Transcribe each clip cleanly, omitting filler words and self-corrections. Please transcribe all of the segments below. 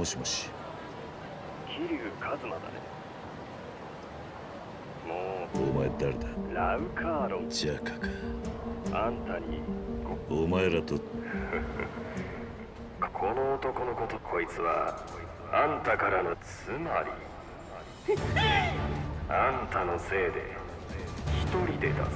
もしもし。 桐生一馬だね。もお前誰だ？ うラウカーロン。 ジャカか。 あんたにお前らとこの男のこと。こいつはあんたからのつまりあんたのせいで一人でだぞ。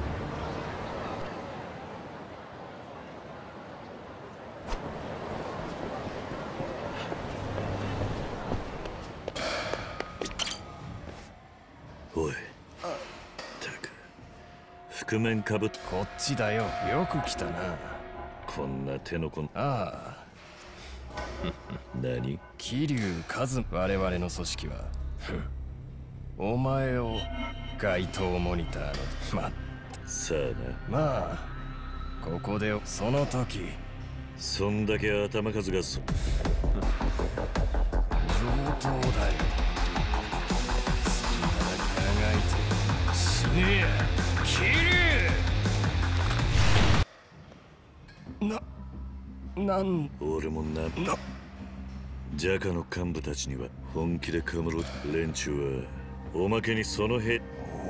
おい。ったく覆面かぶっ。 こっちだよ。よく来たな。 こんな手のこん。 ああ。 何？ 桐生一馬。我々の組織はお前を街頭モニターのさあな。まあここでその時そんだけ頭数が上等だよ。好きなだけあがいて死ねや桐生。なん俺もジャカの幹部たちには本気でかむろ。連中はおまけにそのへ。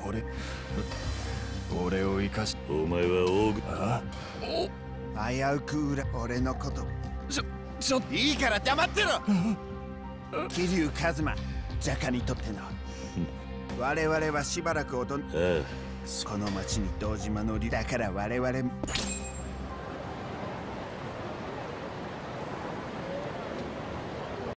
俺を生かし。 お前は大軍。 あ危うく俺のこと。 ちょいいから黙ってろ。桐生一馬、ジャカにとっての我々はしばらくこの町に堂島のだから我々